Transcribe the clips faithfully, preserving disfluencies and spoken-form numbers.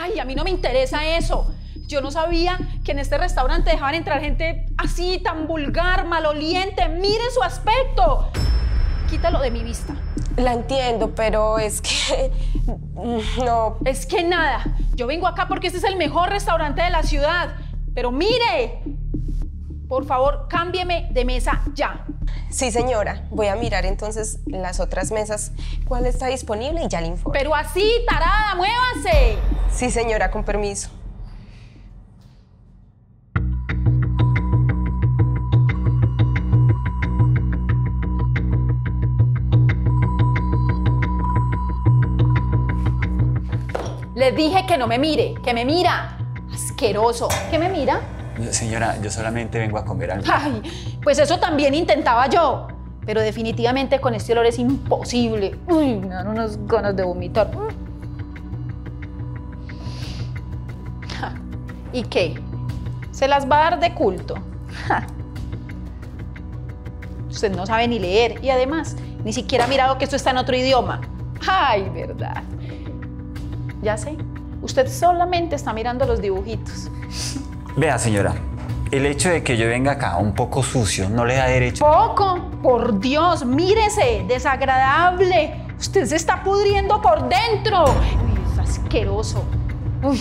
Ay, a mí no me interesa eso. Yo no sabía que en este restaurante dejaban entrar gente así, tan vulgar, maloliente. ¡Miren su aspecto! Quítalo de mi vista. La entiendo, pero es que... no. Es que nada. Yo vengo acá porque este es el mejor restaurante de la ciudad. Pero mire, por favor, cámbieme de mesa ya. Sí, señora. Voy a mirar entonces las otras mesas, cuál está disponible y ya le informo. Pero así, tarada, muévase. Sí, señora, con permiso. Le dije que no me mire, que me mira. Asqueroso. ¿Qué me mira? Señora, yo solamente vengo a comer algo. Ay, pues eso también intentaba yo. Pero definitivamente con este olor es imposible. Uy, me dan unas ganas de vomitar. ¿Y qué? ¿Se las va a dar de culto? Usted no sabe ni leer y además ni siquiera ha mirado que esto está en otro idioma. Ay, verdad. Ya sé, usted solamente está mirando los dibujitos. Vea, señora, el hecho de que yo venga acá un poco sucio no le da derecho... ¡Poco! ¡Por Dios! ¡Mírese! ¡Desagradable! Usted se está pudriendo por dentro. Uy, es asqueroso. Uy.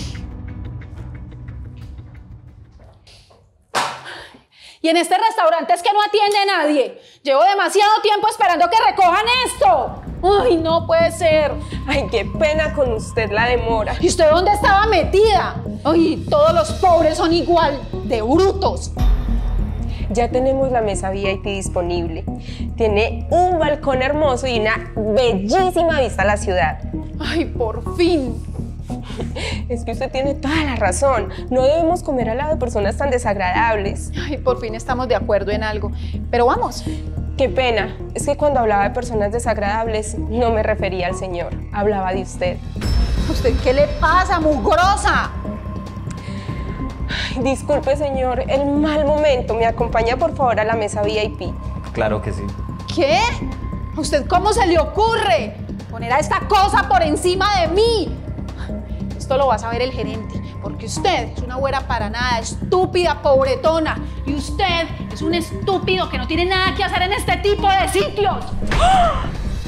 Y en este restaurante es que no atiende a nadie. Llevo demasiado tiempo esperando que recojan esto. ¡Ay, no puede ser! Ay, qué pena con usted la demora. ¿Y usted dónde estaba metida? ¡Ay, todos los pobres son igual de brutos! Ya tenemos la mesa V I P disponible. Tiene un balcón hermoso y una bellísima vista a la ciudad. ¡Ay, por fin! Es que usted tiene toda la razón. No debemos comer al lado de personas tan desagradables. Ay, por fin estamos de acuerdo en algo. Pero vamos. Qué pena. Es que cuando hablaba de personas desagradables, no me refería al señor. Hablaba de usted. ¿A usted qué le pasa, mugrosa? Ay, disculpe, señor, el mal momento. ¿Me acompaña, por favor, a la mesa V I P? Claro que sí. ¿Qué? ¿A usted cómo se le ocurre poner a esta cosa por encima de mí? Esto lo va a saber el gerente, porque usted es una güera para nada, estúpida, pobretona. Y usted es un estúpido que no tiene nada que hacer en este tipo de sitios. ¡Oh!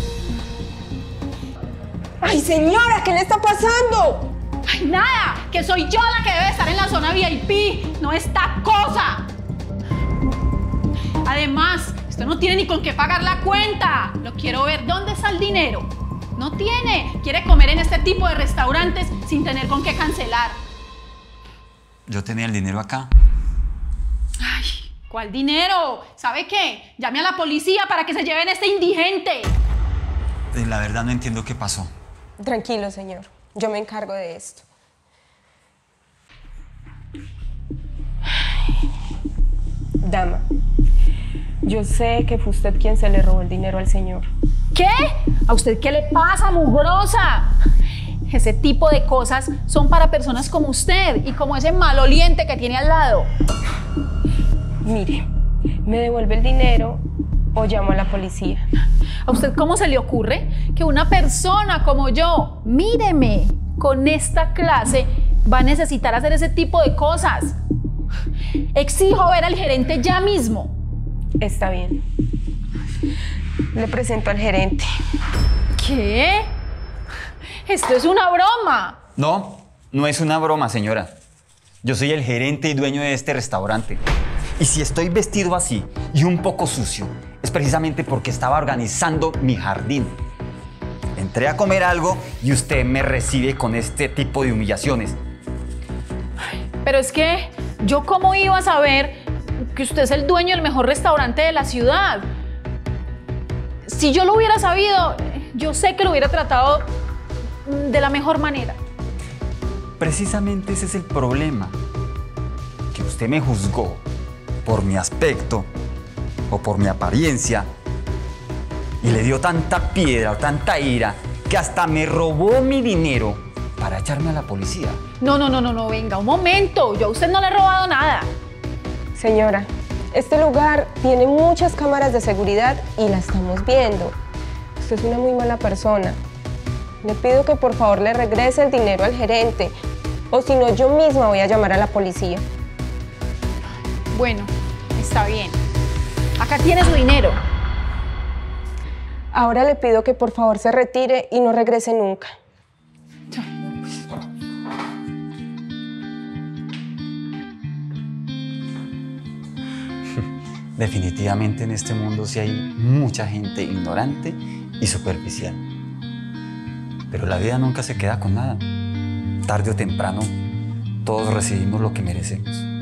¡Ay, señora! ¿Qué le está pasando? ¡Ay, nada! Que soy yo la que debe estar en la zona V I P, no esta cosa. Además, usted no tiene ni con qué pagar la cuenta. Lo quiero ver. ¿Dónde está el dinero? No tiene. Quiere comer en este tipo de restaurantes sin tener con qué cancelar. Yo tenía el dinero acá. Ay, ¿cuál dinero? ¿Sabe qué? Llame a la policía para que se lleven a este indigente. La verdad no entiendo qué pasó. Tranquilo, señor. Yo me encargo de esto. Dama, yo sé que fue usted quien se le robó el dinero al señor. ¿Qué? ¿A usted qué le pasa, mugrosa? Ese tipo de cosas son para personas como usted y como ese maloliente que tiene al lado. Mire, me devuelve el dinero o llamo a la policía. ¿A usted cómo se le ocurre que una persona como yo, míreme, con esta clase, va a necesitar hacer ese tipo de cosas? Exijo ver al gerente ya mismo. Está bien. Le presento al gerente. ¿Qué? Esto es una broma. No, no es una broma, señora. Yo soy el gerente y dueño de este restaurante. Y si estoy vestido así y un poco sucio, es precisamente porque estaba organizando mi jardín. Entré a comer algo y usted me recibe con este tipo de humillaciones. Pero es que, ¿yo cómo iba a saber que usted es el dueño del mejor restaurante de la ciudad? Si yo lo hubiera sabido, yo sé que lo hubiera tratado de la mejor manera. Precisamente ese es el problema. Que usted me juzgó por mi aspecto o por mi apariencia y le dio tanta piedra o tanta ira que hasta me robó mi dinero para echarme a la policía. No, no, no, no, no, venga, un momento. Yo a usted no le he robado nada. Señora, este lugar tiene muchas cámaras de seguridad y la estamos viendo. Usted es una muy mala persona. Le pido que por favor le regrese el dinero al gerente o si no, yo misma voy a llamar a la policía. Bueno, está bien. Acá tiene su dinero. Ahora le pido que por favor se retire y no regrese nunca. Definitivamente en este mundo sí hay mucha gente ignorante y superficial. Pero la vida nunca se queda con nada. Tarde o temprano, todos recibimos lo que merecemos.